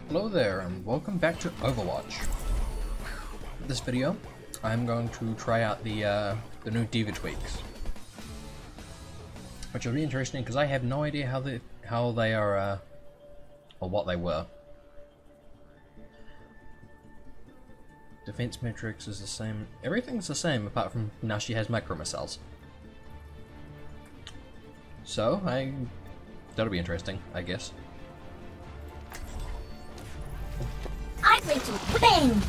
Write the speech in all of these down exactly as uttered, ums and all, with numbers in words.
Hello there and welcome back to Overwatch. In this video, I'm going to try out the uh, the new D.Va tweaks, which will be interesting because I have no idea how they how they are uh, or what they were. Defense metrics is the same. Everything's the same apart from now she has micro missiles. So I that'll be interesting, I guess. I'm going to bang.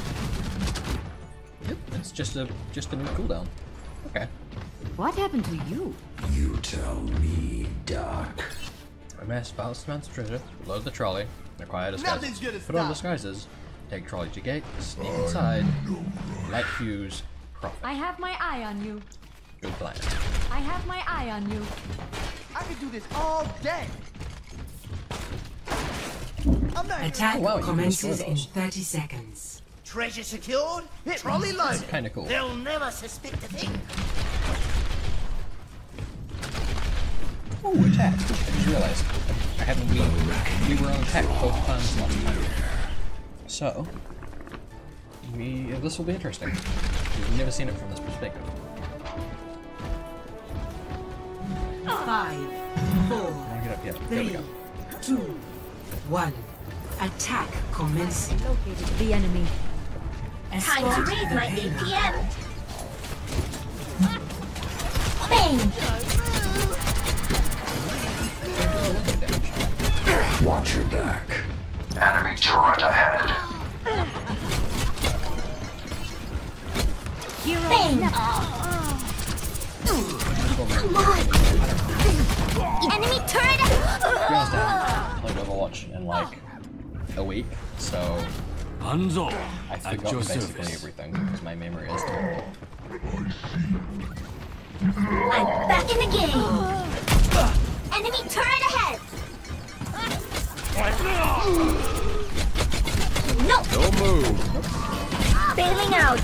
Yep, it's just a just a new cooldown. Okay. What happened to you? You tell me, Doc. Amass vast amounts of treasure, load the trolley, acquire disguises, put on disguises, take trolley to gate, sneak inside, light fuse, profit. I have my eye on you. Good plan. I have my eye on you. I could do this all day. I'm not Attack Oh, wow, you can commences destroy in those. thirty seconds. treasure secured, trolley loaded. Kinda cool. They'll never suspect a thing. Ooh, attack! I just realized I haven't we we were on attack both times last time. So we this will be interesting. We've never seen it from this perspective. Five, four, I'll get up here. There we three, go. two, one. Attack commencing. Located the enemy. Time to Escort raise the my payload. A P M. Bang! Watch your back. Enemy turret ahead. Bang! Come on! Enemy turret! To be honest, I haven't played Overwatch in like a week, so Hanzo, I forgot basically everything because my memory is terrible. I'm back in the game! Enemy turret ahead! No! Don't move. Bailing out!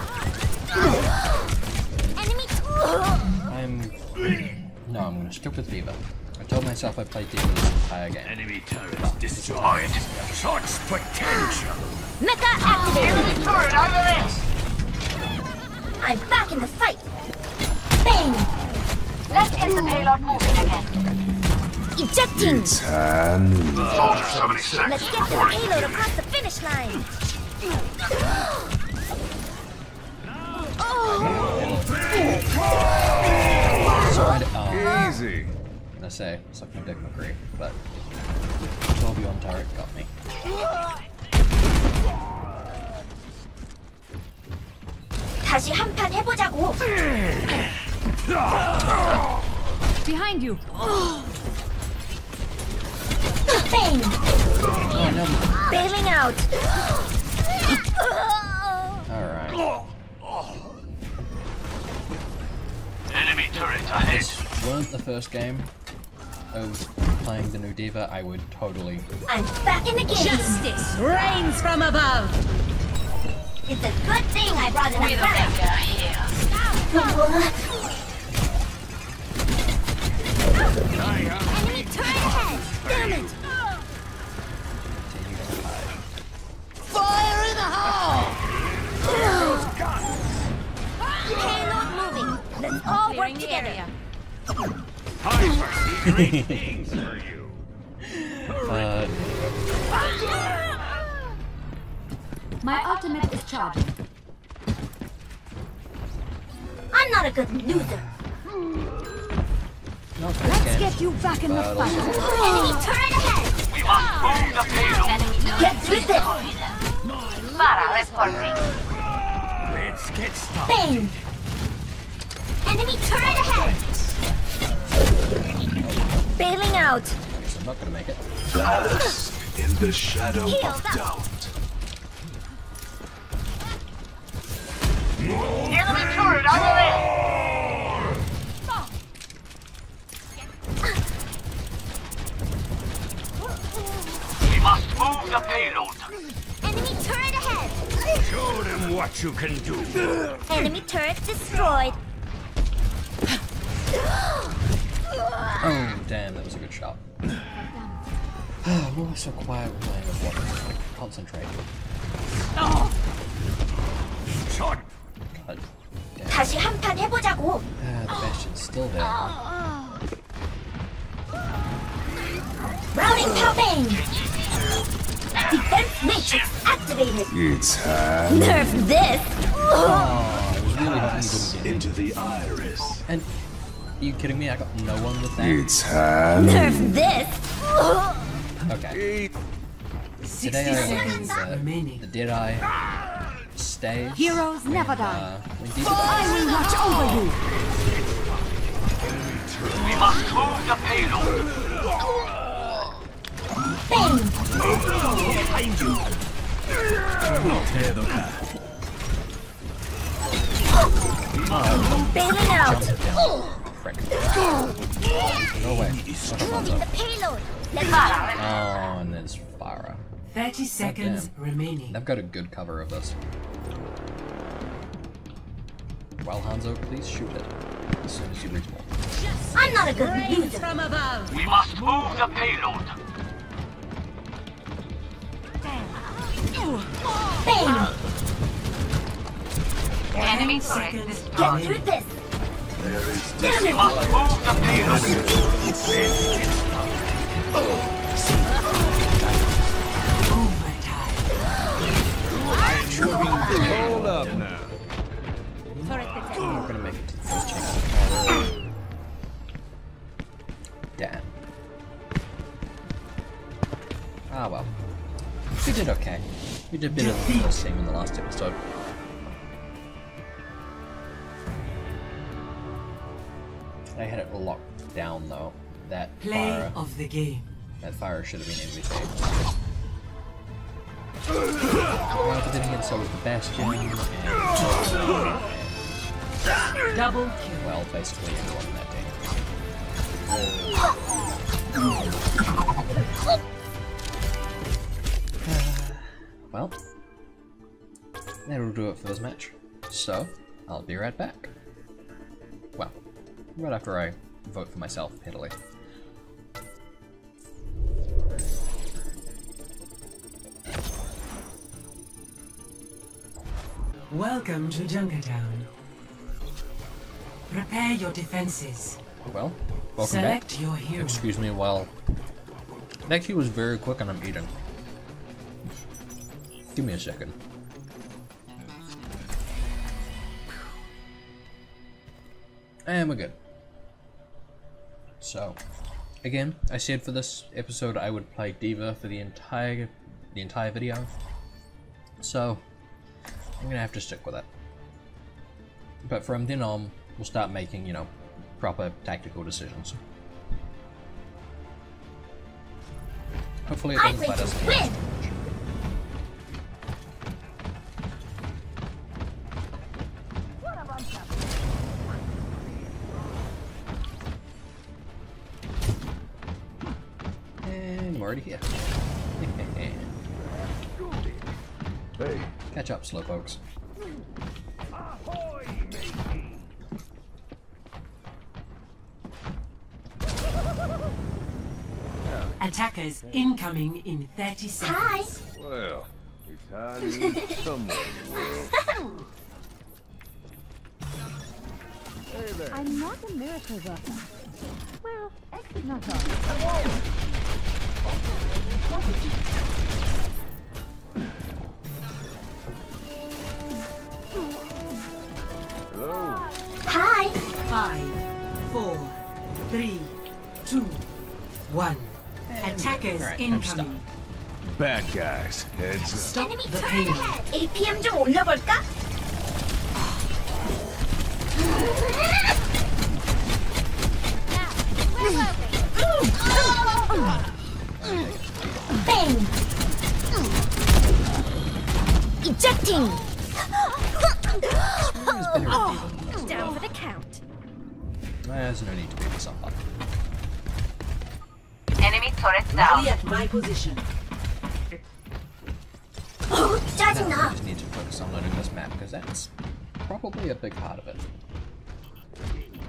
Enemy I'm no, I'm gonna stick with D.Va. I told myself I played D.Va this entire game. Enemy turret destroyed. Such potential. Mecha activated! Turret over this. I'm back in the fight! Bang! Let's get the payload moving again. Ejecting! And Let's get the payload across the finish line! So I, um, easy. I'm gonna say, suck my dick McCree, but twelve you on turret got me. 다시 한 판 해보자고! Behind you. Bang! Oh no. Bailing out! Alright. Enemy turret ahead. This weren't the first game of playing the new D.Va, I would totally I'm back in the game! Justice reigns from above. It's a good thing I brought enough back! Enemy turret ahead! Damn it! continue to hide. Fire in the hole. Payload moving! Let's all work Clearing the together! area. Great things for you. Uh, My ultimate is charging. I'm not a good loser! not this Let's game, get you back in the but fight. also Enemy turret ahead! We must move the payload. Get with it! Let's get started. Bang! Enemy turret ahead! Bailing out! I guess I'm not gonna make it. Bask in the shadow Healed of up. doubt. Enemy turret over there. We must move the payload. Enemy turret ahead! Show them what you can do. Enemy turret destroyed! Oh damn, that was a good shot. I'm always so quiet when I'm watching. Concentrate. 전 God damn. 다시 한판 해보자고. Ah, the Bastion's still there. Routing popping. Defense matrix activated. It's time. Nerf this. Oh, I was really hoping you wouldn't get me. Into the iris. And are you kidding me? I got no one with that. It's time. Nerf this. Okay. sixty Today I seconds learned the, remaining. the Deadeye stays. Heroes when, never uh, die. when Diva I dies. will watch over you. We must move the payload. Bang. Behind you. Tear the path. Bailing out. Frick. No way. Moving the payload. Let's go. Oh, and there's Farah. thirty seconds damn. remaining. They've got a good cover of this. Well, Hanzo, please shoot it as soon as you reach more. I'm not a good Rains loser. from above. We must move the payload. Bang. Enemy Seconds Get through remaining. this. Damn We it. must move the payload. Overtime. Hold up now. We're gonna make it to the first chamber. Damn. Ah well. We did okay. We did better than the first team in the last episode. I had it locked down though. That Play fire, of the game. that fire should have been M V P. Well, but then again, so was the Bastion, and Double kill. well, basically everyone in that team. Well, that'll do it for this match. So, I'll be right back. Well, right after I vote for myself, Italy. Welcome to Junkertown. Prepare your defenses. Well, welcome back. Select your hero. Excuse me while... That queue was very quick and I'm eating. Give me a second. And we're good. So, again, I said for this episode I would play Diva for the entire the entire video. So, I'm gonna have to stick with it. But from then on, we'll start making, you know, proper tactical decisions. Hopefully it I doesn't think let us to get win. too much. And we're already here. Hey. Catch up, slowpokes. Attackers incoming in thirty Hi. seconds. Well, it's hiding somewhere in the world. Hey there. I'm not a miracle worker. Well, actually not all. Hello. Hi. Five, four, three, two, one. Attackers Alright, I'm stuck. incoming. Bad guys. Heads up. Stop Enemy the turret payload. ahead. 에이피엠 좀 올려볼까? Bang. Ejecting. It's better at Diva than this. Down for the count. There's no need to beat myself up. Enemy turret down. Rally at my position. 어, I 짜증나. just need to focus on learning this map because that's probably a big part of it.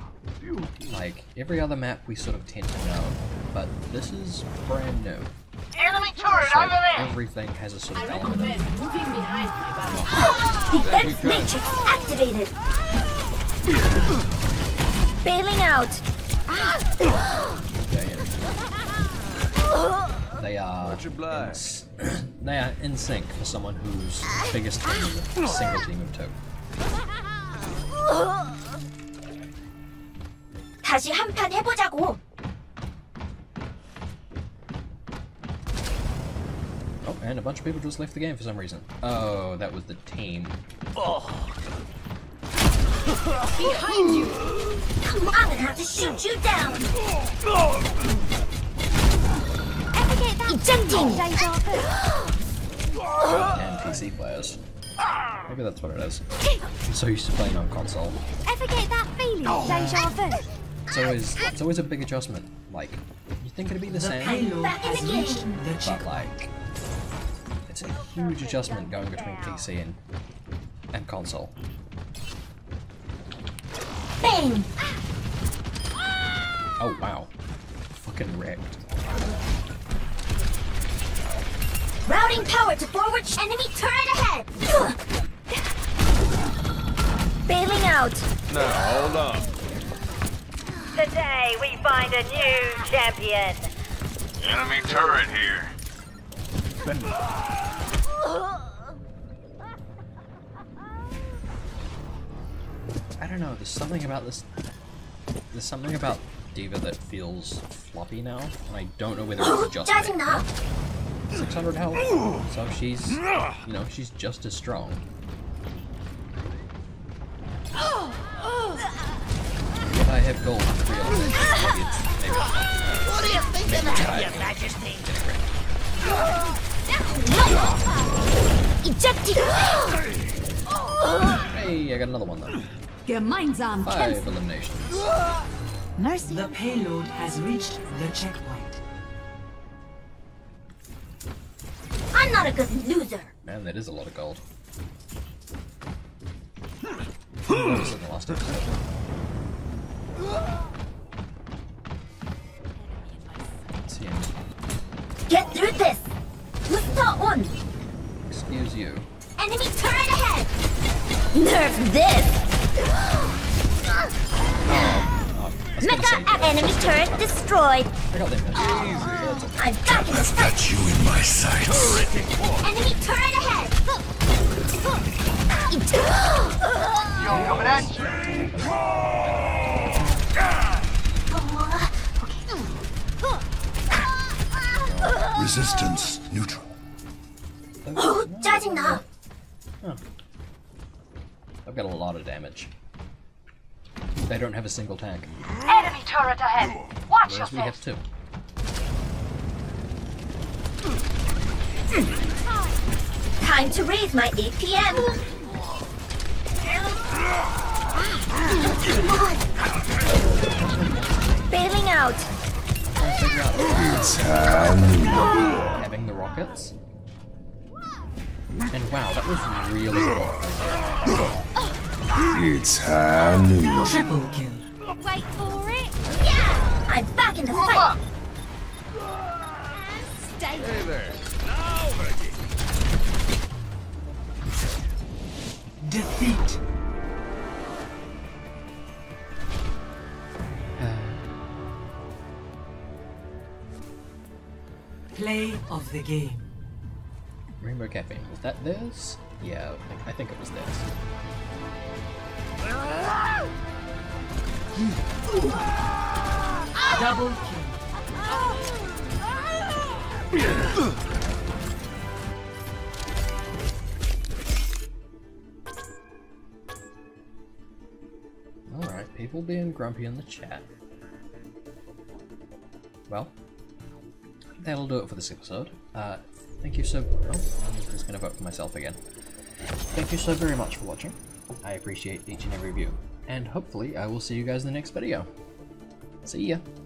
Like, every other map we sort of tend to know, but this is brand new. Enemy turret So over there! everything has a sort of element of Defense matrix activated. Bailing out. they are in, s- they are in sync for someone whose biggest team is a single team of two. 다시 한 판 해보자고. Oh, and a bunch of people just left the game for some reason. Oh, that was the team. Behind you. Come on, I'm gonna have to shoot you down. 입장 팀. And P C players. Maybe that's what it is. I'm so used to playing on console. Ever get that feeling? Deja vu. It's always it's always a big adjustment. Like you think it'd be the The same, payload Back in has the reached game. the but checkpoint. like it's a huge adjustment going between P C and and console. Bang. Oh wow, fucking wrecked. Routing power to forward. Enemy turret ahead. Bailing out. Today we find a new champion. Enemy turret here. I don't know. There's something about this. There's something about D.Va that feels floppy now, and I don't know whether it's just me. 짜증나. six hundred health, so she's, you know, she's just as strong. If I have gold for realization, maybe it's, maybe it's not. What do you think of that, Your Majesty? Ejecting. Hey, I got another one though. Gemeinsam Five kämpfen. eliminations. Mercy. The payload has reached the checkpoint. I'm not a good loser. Man, that is a lot of gold. What was in the last episode? Let's see him. Get through this. Booster on. Excuse you. Enemy turret ahead. Nerf this. Oh, I was gonna Mecha say, at enemy turret destroyed. I got them. I'm back in the fight. Got you in my sights. Enemy turret ahead. Yo, coming at you. Resistance neutral. 어, 짜증나. I've got a lot of damage. They don't have a single tank, Enemy turret ahead. Watch whereas we yourself. have two. Time to raise my A P M. Bailing out. Trying to figure out having the rockets. And wow, that was really good. It's Hanu. Triple kill. Wait for it. Yeah! I'm back in the fight. Stay. Defeat. Play of the game. Rainbow Caffeine, was that theirs? Yeah, I think, I think it was theirs. Double kill. Alright, people being grumpy in the chat. Well, that'll do it for this episode. Uh, thank you so- oh, I'm just gonna vote for myself again. Thank you so very much for watching. I appreciate each and every view. And hopefully I will see you guys in the next video. See ya!